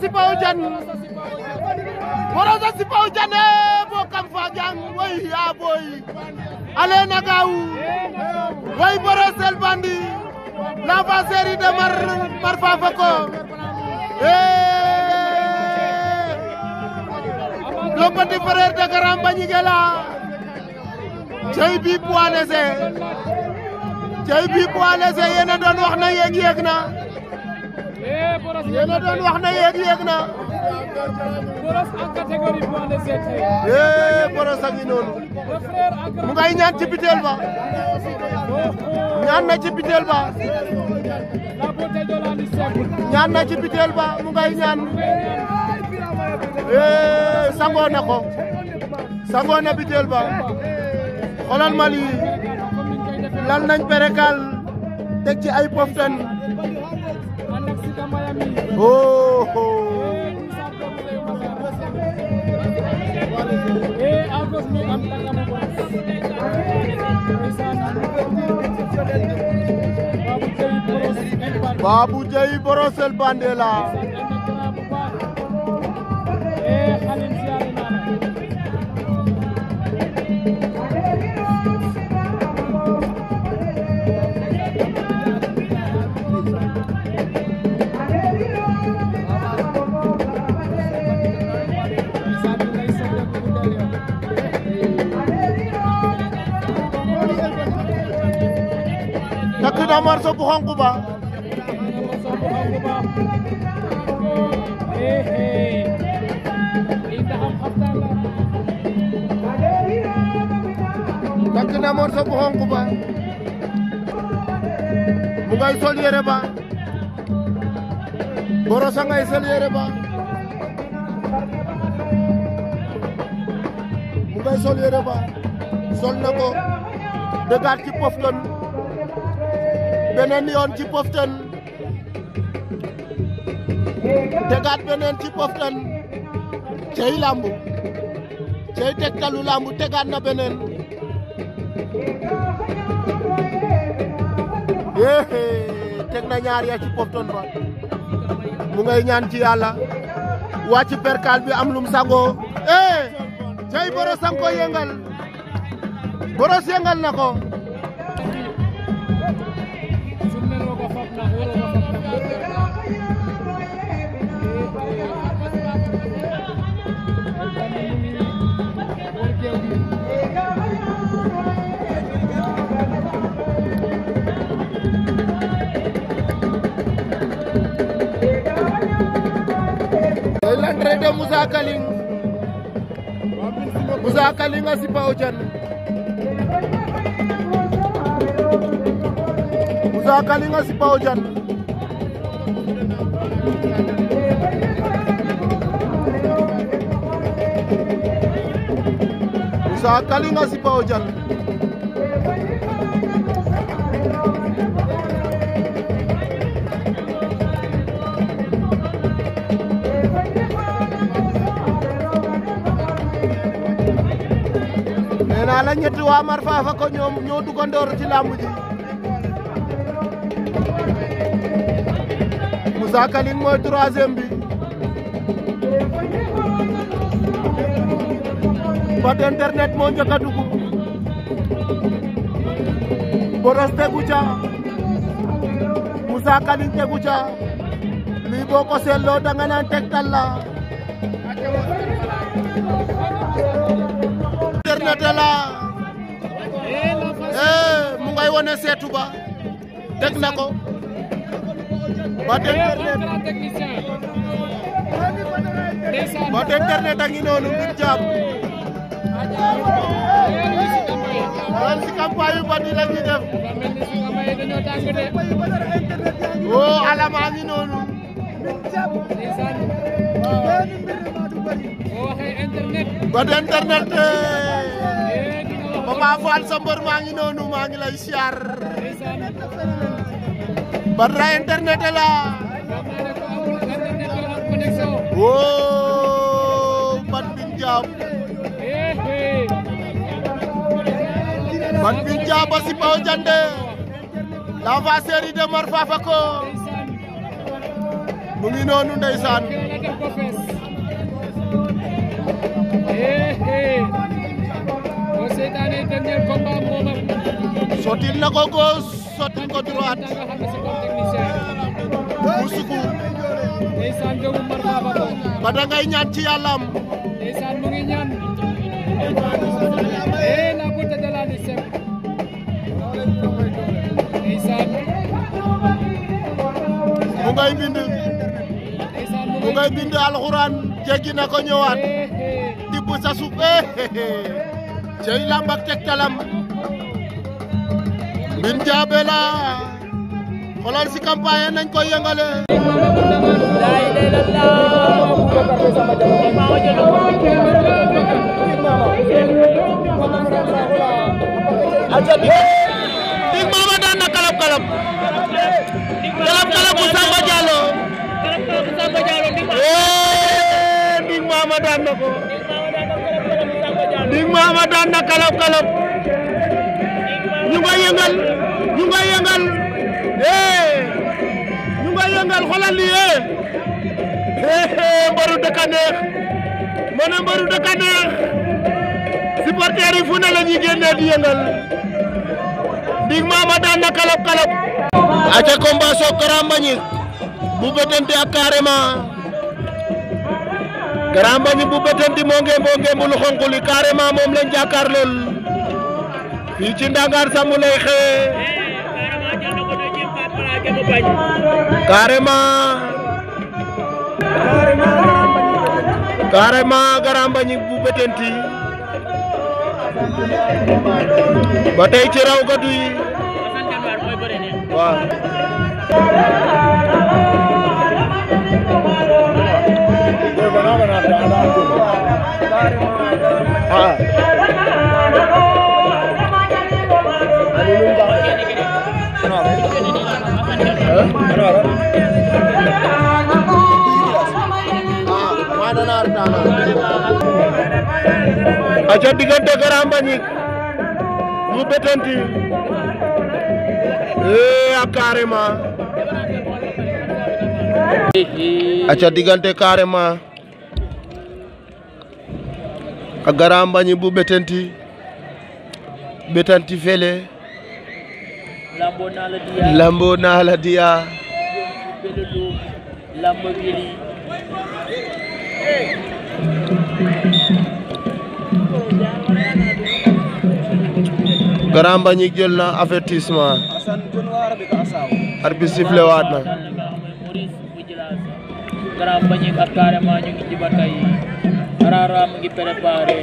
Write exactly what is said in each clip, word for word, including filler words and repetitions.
Sipao Jan Borosa Sipao Jan bo kam fa jang way ya boy ale nagaw way Borosel bandi la va série de mar mar fa fako eh le petit frère de Grand Banigela jey bi poids léger jey bi poids léger yéena doon wax na yéeg yéeg na yéena doon wax na yéeg yéeg na Boros en catégorie poids léger tey eh Boros a ngi noonu mu ngay ñaan ci bitel ba ñaan na ci bitel ba la beauté de la simple ñaan na ci bitel ba mu ngay ñaan eh sangoo na ko sangoo na bitel ba xolal ma lii lal nañ perekal teg ci ay poftan oh Babou Dieye Borosel Bandela takk na morso bu xonq ba takk na morso bu xonq ba mu ngay sol yére ba Borosa ngay sol yére ba mu ngay sol yére ba sol na ko dëggaat ci poftan beneen yoon ci poftan tegaat beneen ci poftan cey lambu cey tegtalu lambu tegaat na beneen yéé teg na ñaar ya ci poftan ba mu ngay ñaan ci yàlla wàcc perkal bi am lum sango eh cey Boros sang ko yëngal Boros yëngal na ko l'entrée de Moussa Kaling Moussa Kaling a Sipao Jan Moussa Kaling a Sipao Jan Moussa Kaling a Sipao Jan nee la ñetti waa Mar Fafa ko ñoom ñoo dugandoor ci lamb ji Moussa Kaling mooy troisième bi Bat internet moo njëkk a dugg Boros tegu ca Moussa Kaling tegu ca lii boo ko seetloo danga naan tegtal la internet la eh mu ngay wone seetu ba teg na ko Bat internet Bat internet a ngi noonu mbir jaam wal si campagne yu bari la ñuy def oh alama a ngi noonu Bat internet Papa Fall sa mbër maa ngi noonu maa ngi lay siyaar Bat ra internet la oh Bat bin jaam Bat bin jaam ba Sipao Jande la va série de Mar Fafa ko mu ngi noonu ndeysaan sotil na ko gauche sotil ko droite musuku ndeysaan jogum marfa ba ko bada ngay ñaan ci yàllam ndeysaan mu ngi ñaan eh la bunta de la nisem ndeysaan mu ngay bind mu ngay bind alxuraan jéggi na ko ñëwaat tibb sa suuf cey lamb ak tegtalam mbin jaabe la xoolal si campagne nañ koy yëngale Big Mama daan na kalab kalab kalab kalab bu Samba Diallo eh Big Mama daan na ko Big Mama daan na kalab kalab ñu nga yëngal ñu nga yëngal eh ñu nga yëngal xoolal li eh eh mbaru dëkk a neex ma ne mbaru dëkk a neex supporters yi fu ne la ñuy génnee di yëngal Big Mama daan na kalab kalab aca combat soog Grand Mbagnick bu betenti ak carrément Grand Mbagnick bu betenti moo nge moo nge lu xonq li carrément moom lañ jàkkaar lool fii ci Ndangar Samb lay xëye carrément carrément Grand Mbagnick bu betenti ba tey ci raw gadu yi waaw aca diggante Grand Mbagnick bu betenti eh ak carrément aca diggante carrément ak Grand Mbagnick bu betenti betenti fele lambo na la dia lambo na la dia lambo wili Grand Mbagnick jël na avertissement arbitre sifflé waat na Grand Mbagnick ak carrément ñu ngi ci batay Arara mu ngi préparé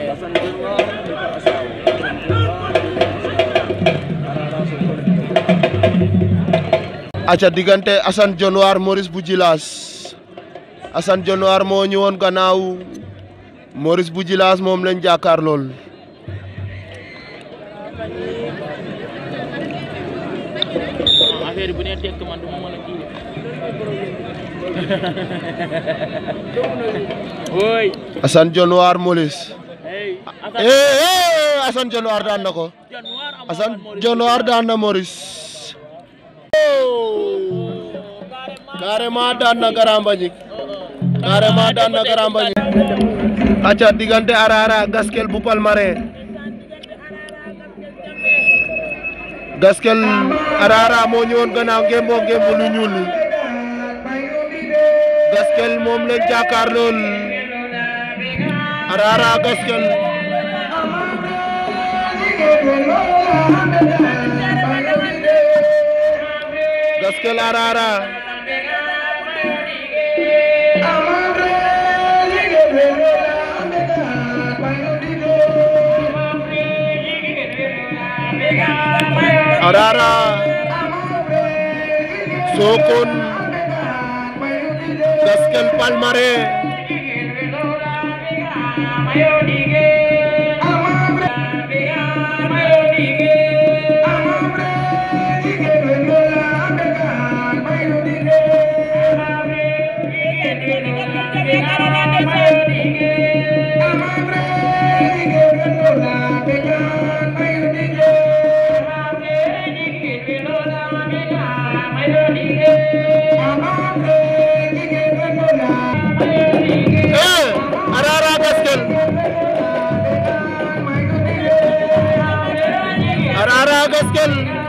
aca diggante Assane Dionewar Maurice bu Djilass Assane Dionewar moo ñëwoon gannaaw Maurice bu Djilass moom lañ jàkkaar lool affaire bu ne tek man duma mën a kii oy Assane Dionewar Maurice hey eh Assane Dionewar daan na ko Assane Dionewar daan na Maurice carrément daan na Grand Mbagnick carrément daan na Grand Mbagnick aca diggante Arara Gaskel bu Palmarin Gaskel Arara moo ñëwoon gannaaw ngembo ngembo lu ñuul Gaskel moom lañ jàkkaar lool Arara Gaskel Gaskel Arara Arara Sokone Gaskel Palmarin Arara Gaskel Arara Gaskel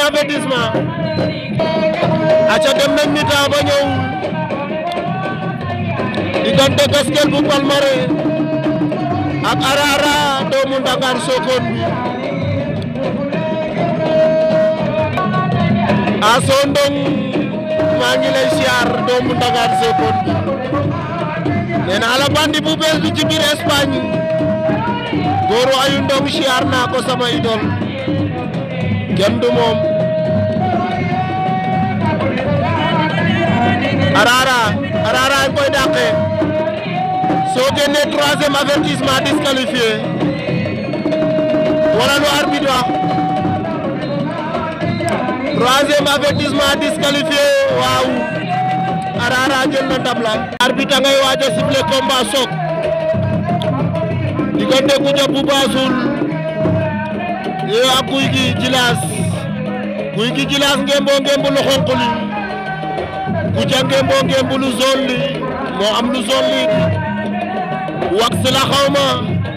avertissement aca dem nañ mi-temps ba ñëw diggante Gaskel bu Palmarin ak Arara doomu Ndangaan Sokone bi Aso Ndong maa ngi lay siyaar doomu Ndangaan Sokone bi nee naa la bandi bu bees bi ci biir Espagne góoru ayu Ndong siyaar naa ko sama idol kenn du moom Arara Arara a koy dàqee soo génnee troisième avertissement disqualifié wala lu arbitre wax troisième avertissement disqualifié waaw Arara jël na ndam la arbitre ngay waaj a sifflé combat soog diggante Goudia bu Bassoul yow ak Gouye Gui Djilass Gouye Gui Djilass ngembo ngembo lu xonq li Goudia ngembo ngembo lu zone li moo am lu zone li wax la xawma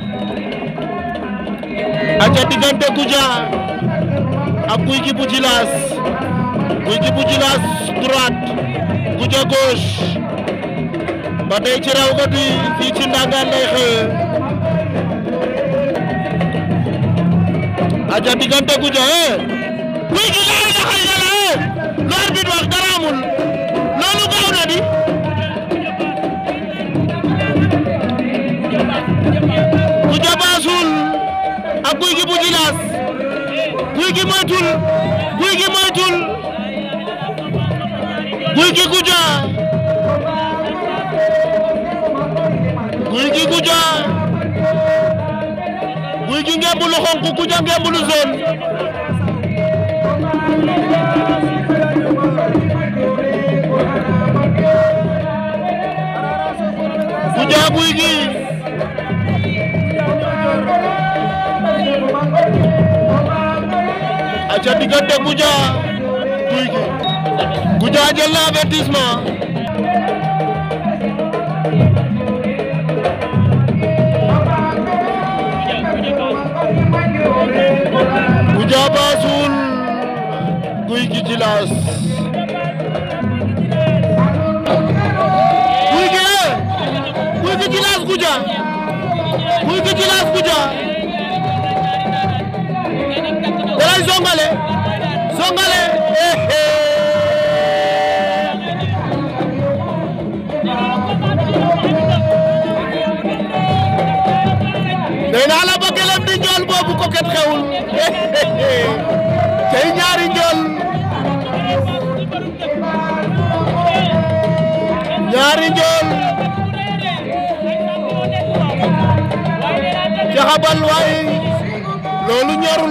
aca diggante Goudia ak Gouye Gui bu Djilass Gouye Gui bu Djilass droite Goudia gauche ba tey ci raw gati fii ci Ndangaan lay xëye aca diggante Goudia eh Gouye Gui laa na xay yàlla eh lu arbitre wax dara amul loolu gaaw na di Goudia Bassoul ak Gouye Gui bu Djilass Gouye Gui moytul Gouye Gui moytul Gouye Gui Goudia Gouye Gui Goudia Gouye Gui ngembu lu xonk Goudia ngembu lu zone Goudia Gouye Gui aca diggante Goudia Gouye Gui Goudia jël na avertissement Goudia Bassoul Gouye Gui Djilass Gouye Gui Gouye Gui Djilass Goudia Gouye Gui Djilass Goudia dalay zongale zongale nee naa la ba gelem di njool boobu ko ket xewul cey ñaari njool ñaari njool jaxabal waaye loolu ñorul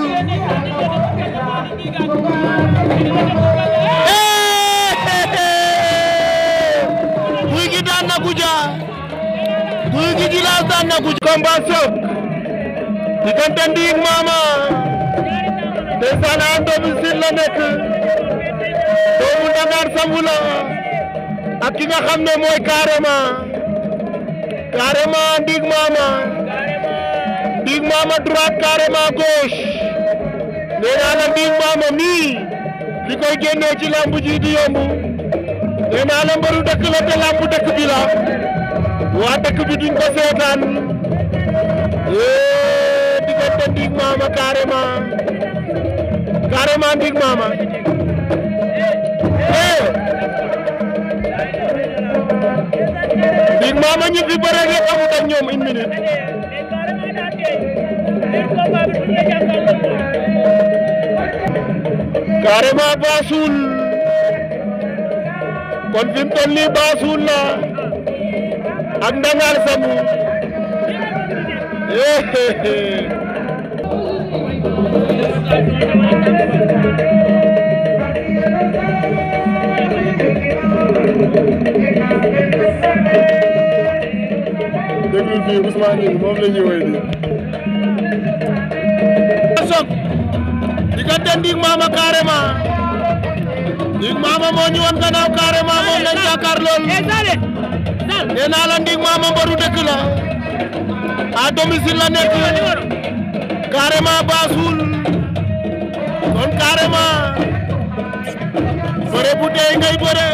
Gouye Gui daan na Goudia Gouye Gui Djilass daan na Goudia combat soog diggante Ndik Mama ndeysaan à domicile la nekk doomu Ndangaan Sambu la ak ki nga xam ne mooy carrément carrément Ndik Mama Ndik Mama droite carrément gauche nee naa la Ndik Mama mii li koy génnee ci lamb ji di yomb nee naa la mbaru dëkk la te lamb dëkk bi la waa dëkk bi duñ ko seetaan eh diggante Ndik Mama carrément carrément Ndik Mama eh Ndik Mama ñi fi bëre rek amut ak ñoom une minute carrément Bassoul kon fi mu toll nii Bassoul la ak Ndangaan Sambu déglu fii Ousmane Gningue moom la ñuy woy di sok diggante Ndik Mama carrément Ndik Mama moo ñu woon gannaaw carrément moom lañ jàkkaar lool nee naa la Ndik Mama mbaru dëkk la à domicile la nekk carrément Bassoul kon carrément bëre bu dee ngay bëre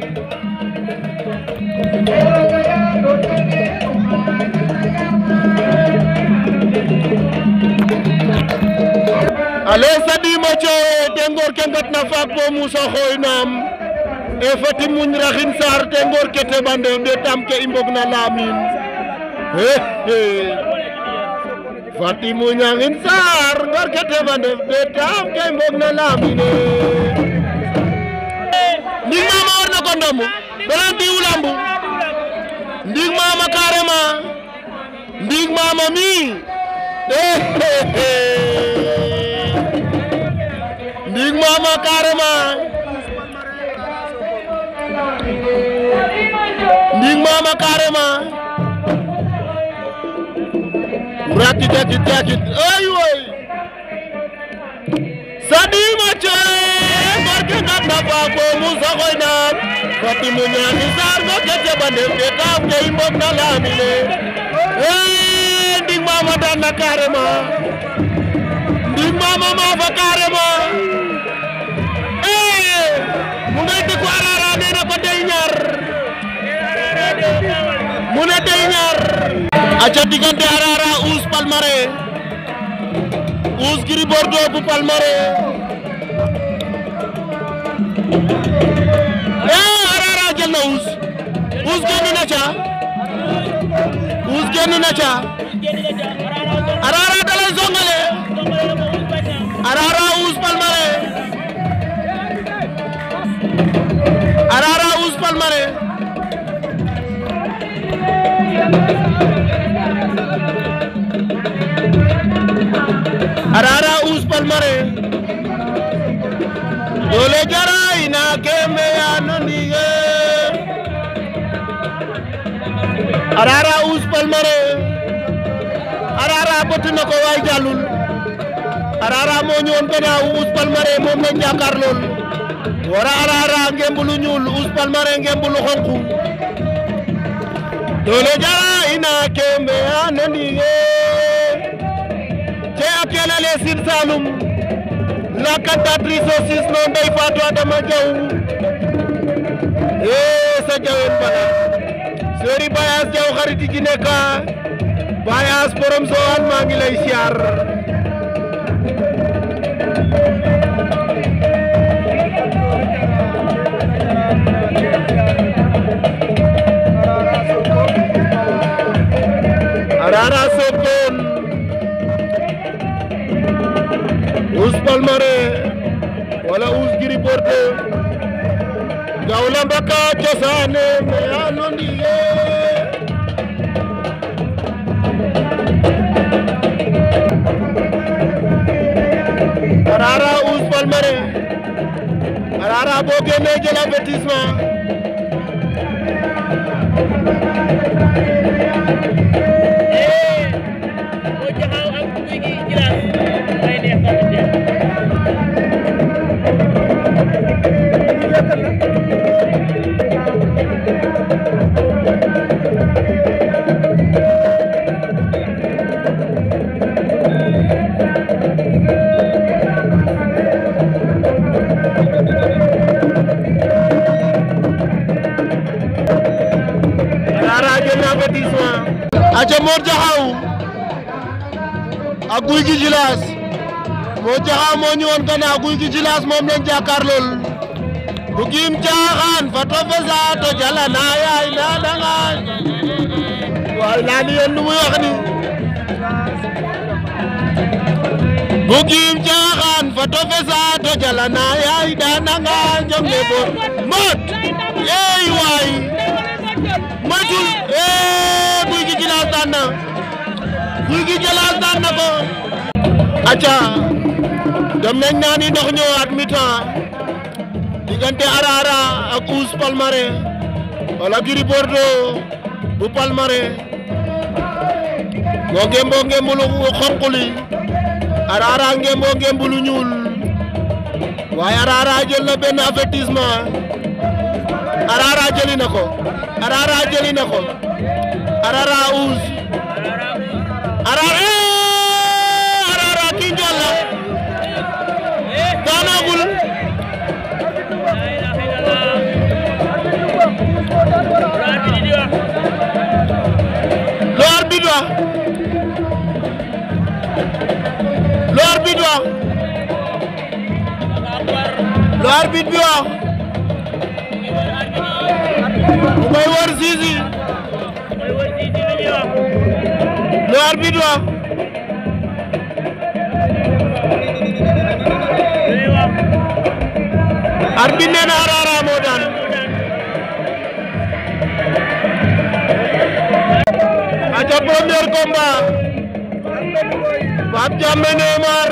ale sadima co te ngor ke ngat na faak bo Moussa Xoy naam e fati muñ raxin sar te ngor ke teɓande de tam ke i mbog na lamin fati muñ raxin sar ngor ke teɓande de tam ke i mbog na lamin ndig mama war na ko ndomu benen diwu lambu ndig mama carrément ndig mama mi ndig mama carrément ndig mama carrément rakit rakit rakit ay way sadima coy barke ngat na fa ko Moussa Xoy naam fati mu ñaani sar ko kete bande fe taw ke mbok na lamine eh ndig mama dan na carrément ndig mama ma fa carrément eh mu ngay dëkk Arara nee na ko day ñaar mu ne day ñaar aca diggante Arara Ouss Palmarin Ouss Gris Bordeaux bu Palmarin eh Arara jël na Ouss Ouss génn na ca Ouss génn na ca Arara dalay zongale Arara Ouss Palmarin Arara Ouss Palmarin Arara Ouss Palmarin dole jaray na keme ya nondige Arara Ouss Palmarin Arara bëtt na ko waay jàllul Arara moo ñëwoon gannaaw Ouss Palmarin moom lañ jàkkaar lool wara Arara ngemb lu ñuul Ouss Palmarin ngemb lu xonq dole jaray na keme ya nondige te akelale Sine Saloum la cantatrice aussi non Ndeye Fatou Adama Diaw eh sa jawen bana Seri Bayas Diaw xariti ji nekk Bayas borom Sowal maa ngi lay siyaar Arara Sokone Ouss Palmarin wala Ouss Gris Bordeaux Gawla Mbaka cosaane me anondiye Arara Ouss Palmarin Arara boo génnee jël avertissement aca Mor Jaxaw ak Gouye Gui Djilass Mor Jaxaw moo ñëwoon gannaaw Gouye Gui Djilass moom lañ jàkkaar lool bugim caaxaan fa to fesa to jala na yaay na danga waay laa ni yéen lu muy wax ni bugim caaxaan fa to fesa to jala na yaay da danga jom ne bor mot ey waay matul eh Gouye Gui Djilass daan na Gouye Gui Djilass daan na ko aca dem nañ naa ni ndox ñëwaat mi-temps diggante Arara ak Ouss Palmarin wala Gris Bordeaux bu Palmarin moo ngemboo ngembulu xonq li Arara ngemboo ngembulu ñuul waaye Arara jël na benn avertissement Arara jëli na ko Arara jëli na ko Arara Ouss Arara Arara ki njool la arbitre wax lu arbitre bi wax mu koy wër Zizi lu arbitre wax arbitre nee na Arara moo daan aca premier combat Pape Diamé Neymar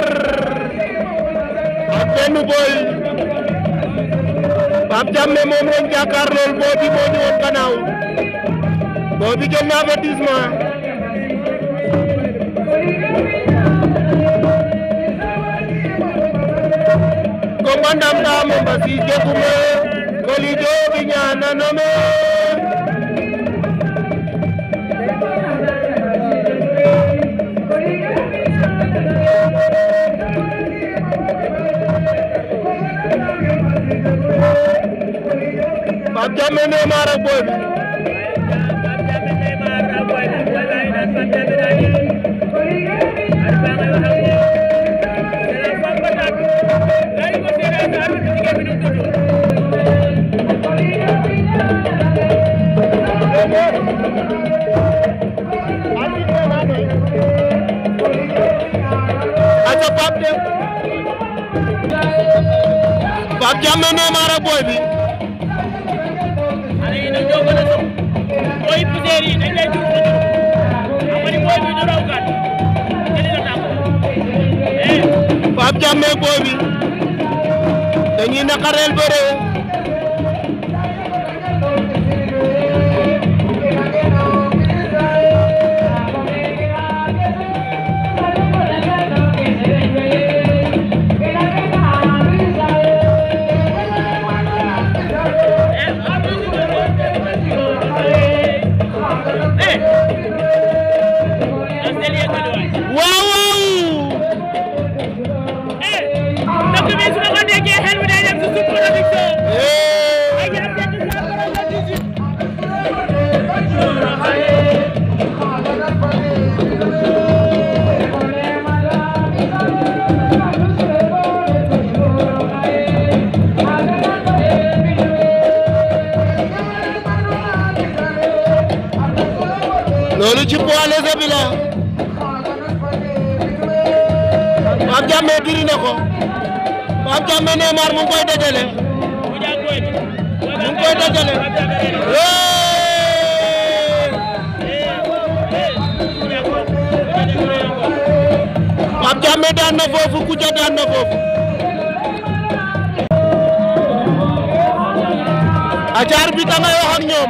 ak Benn Boy Pape Diamé moom lañ jàkkaarlool boobi moo ñu woon gannaaw boobi jël na avertissement commandant dame basi jekume kolijo bi ñaana nome Pape Diamé Neymar ak Boy bi aca Pape Pape Diamé Neymar ak Boy bi boy puter yi dañ lay jur amani boy bi du raw kat jëli la tam eh Pape Diamé Boy bi dañuy nakarel bëre loolu ci poids léger bi la Pape Diamé diri na ko Pape Diamé Neymar mu ngi koy dajale mu ngi koy dajale Pape Diamé daan na foofu Kouthia daan na foofu acar bi ta ngay wax ak ñoom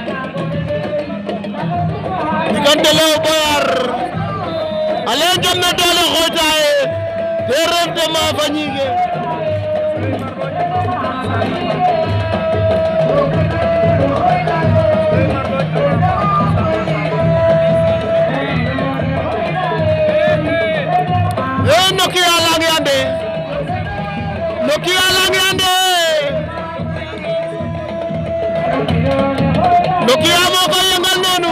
diggante Léo Boyar ale jom na doole xootaye te rente ma fa ñige e Nokia la ngi ande Nokia la ngi ande Nokia moo ko yëngal noonu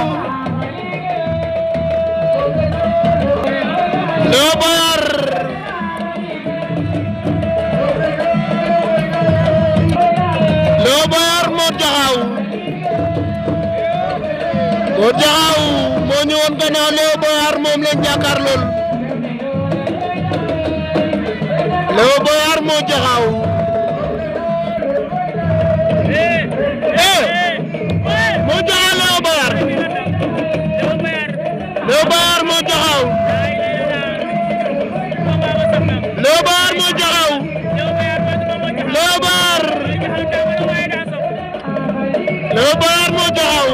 Léo Boyar Léo Boyar moo jaxaw moo jaxaw moo ñëwoon gannaaw Léo Boyar moom leen jàkkaar lool Léo Boyar moo jaxaw eh moo jaxaw Léo Boyar Léo Boyar moo jaxaw Léo Boyar moo jaxaw Léo Boyar Léo Boyar moo jaxaw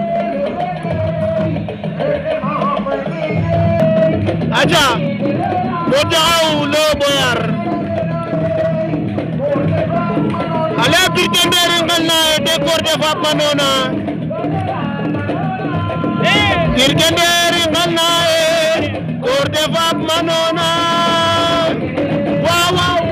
aja moo jaxaw Léo Boyar ale birte nderi ngal na décor de Fap Manona birte nderi ngal na décor de Fap Manona waaw waaw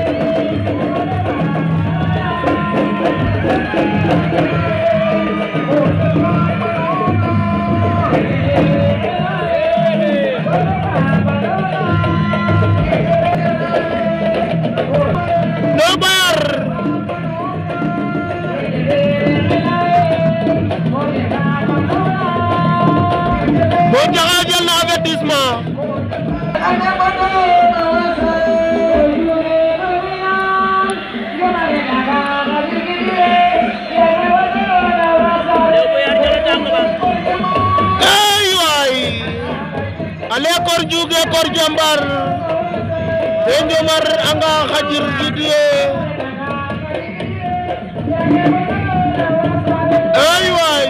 ale kor juge kor jambar te njomar anga xajir didiye ay way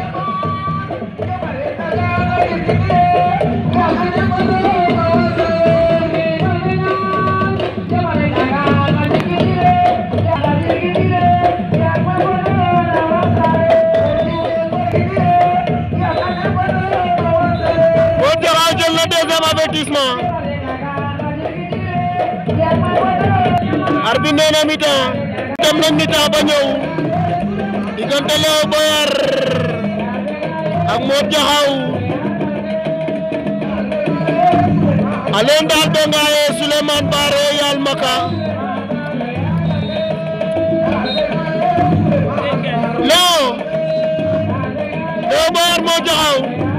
avertissement arbitre nee na mi-temps dem nañ mi-temps ba ñëw diggante Léo Boyar ak Modou Diakhao alen dal do ngaye Souleymane Bare yal maka Léo Léo Boyar Modou Diakhao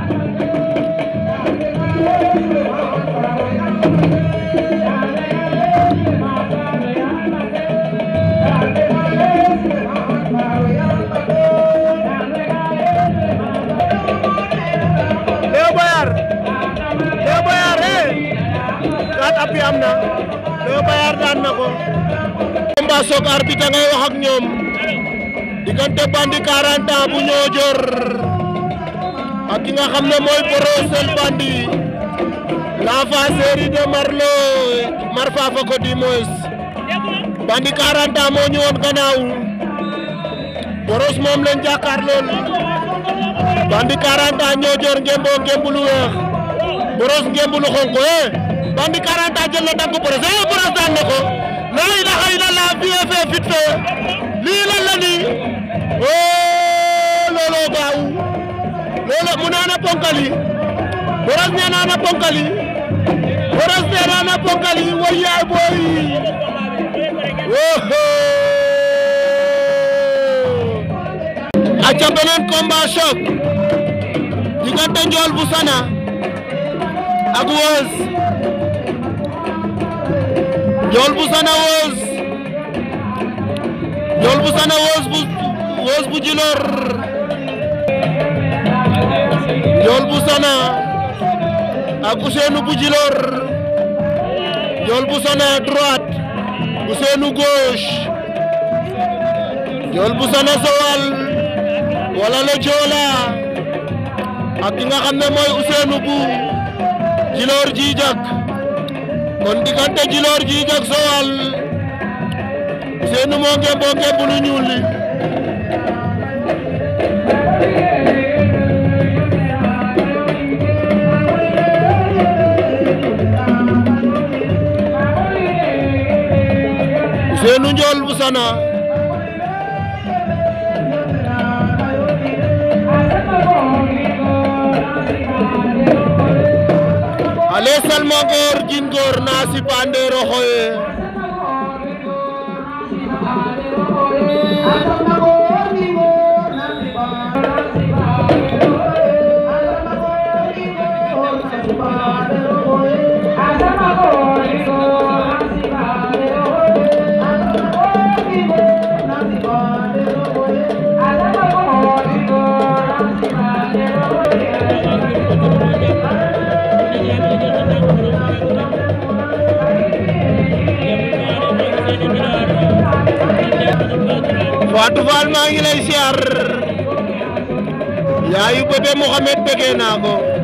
api am na Léo Boyar daan na ko combat soog arbitre ngay wax ak ñoom diggante Bandi quarante ans bu Niodior ak ki nga xam ne mooy Brosse el Bandi l'enfant chéri de Marlo Marfa fa ko di mois Bandi quarante ans moo ñu woon gannaaw Brosse moom leen jàkkaar lool Bandi quarante ans Niodior ngembo ngembu lu weex Brosse ngembu lu xonk eh Bandi quarante ans jël na dangu Brosse eh Brosse daan na ko la ilaha illallah vie fait vite fait lii lan la ni oh loolo gaaw loolo mu naana ponkali Brosse nee naana ponkali Brosse nee naana ponkali way yaay boy oh aca beneen combat choc diggante Ndiol bu Sana ak Weuz Ndiol bu Sana Weuz Ndiol bu Sana Weuz bu Weuz bu Djilor Ndiol bu Sana ak Ousseynou bu Djilor Ndiol bu Sana droite Ousseynou gauche Ndiol bu Sana Sowal wala le Joola ak ki nga xam ne mooy Ousseynou bu Djilor Djijak kon diggante Djilor Djijak Sowal Ousseynou moo ngembo ngembu lu ñuul li Ousseynou Ndiol bu Sana ale salma gor jin gor nasi pandero khoye Fatou Fall maa ngi lay siyaar yaayu bébé Mohamed bëgg naa ko